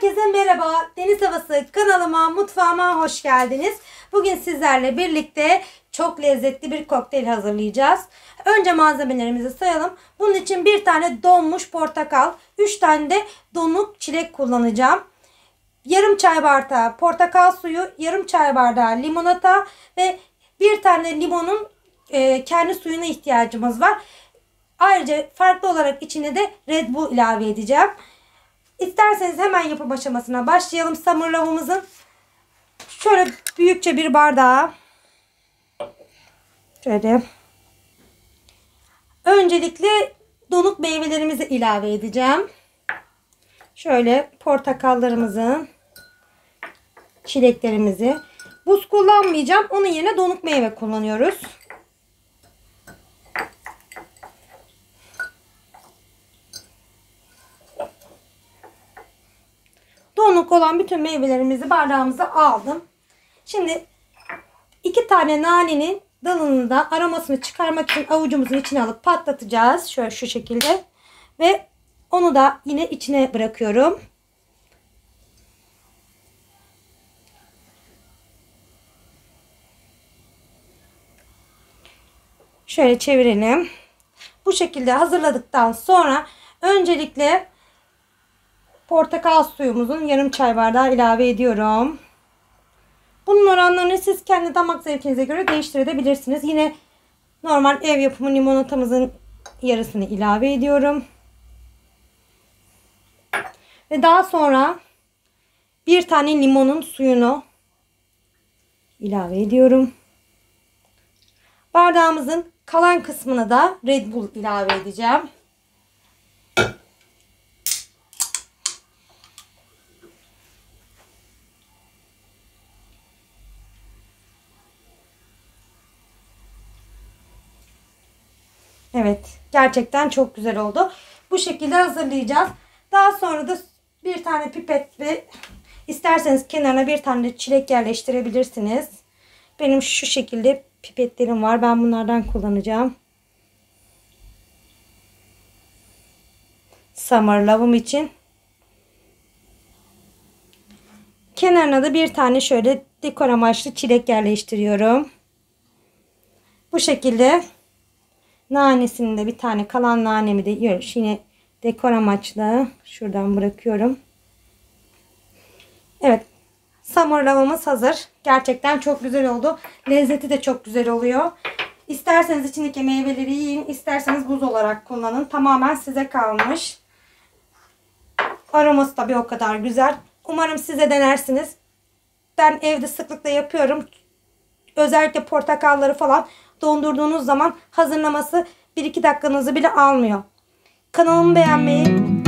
Herkese merhaba. Deniz Havası kanalıma, mutfağıma hoş geldiniz. Bugün sizlerle birlikte çok lezzetli bir kokteyl hazırlayacağız. Önce malzemelerimizi sayalım. Bunun için bir tane donmuş portakal, 3 tane de donuk çilek kullanacağım. Yarım çay bardağı portakal suyu, yarım çay bardağı limonata ve bir tane limonun kendi suyuna ihtiyacımız var. Ayrıca farklı olarak içine de Red Bull ilave edeceğim. İsterseniz hemen yapım aşamasına başlayalım. Samurlavımızın şöyle büyükçe bir bardağa şöyle öncelikle donuk meyvelerimizi ilave edeceğim. Şöyle portakallarımızı, çileklerimizi. Buz kullanmayacağım. Onun yerine donuk meyve kullanıyoruz. Donuk olan bütün meyvelerimizi bardağımıza aldım. Şimdi 2 tane nanenin dalını da aromasını çıkarmak için avucumuzun içine alıp patlatacağız. Şöyle şu şekilde. Ve onu da yine içine bırakıyorum. Şöyle çevirelim. Bu şekilde hazırladıktan sonra öncelikle portakal suyumuzun yarım çay bardağı ilave ediyorum. Bunun oranlarını siz kendi damak zevkinize göre değiştirebilirsiniz. Yine normal ev yapımı limonatamızın yarısını ilave ediyorum. Ve daha sonra bir tane limonun suyunu ilave ediyorum. Bardağımızın kalan kısmına da Red Bull ilave edeceğim. Evet, gerçekten çok güzel oldu. Bu şekilde hazırlayacağız. Daha sonra da bir tane pipet ve isterseniz kenarına bir tane de çilek yerleştirebilirsiniz. Benim şu şekilde pipetlerim var. Ben bunlardan kullanacağım. Summer Love'ım için. Kenarına da bir tane şöyle dekor amaçlı çilek yerleştiriyorum. Bu şekilde nanesini de bir tane, kalan nanemi de yine dekor amaçlı şuradan bırakıyorum. Evet. Summer Love'ımız hazır. Gerçekten çok güzel oldu. Lezzeti de çok güzel oluyor. İsterseniz içindeki meyveleri yiyin, isterseniz buz olarak kullanın. Tamamen size kalmış. Aroması tabii o kadar güzel. Umarım siz de denersiniz. Ben evde sıklıkla yapıyorum. Özellikle portakalları falan dondurduğunuz zaman hazırlaması 1-2 dakikanızı bile almıyor. Kanalımı beğenmeyi,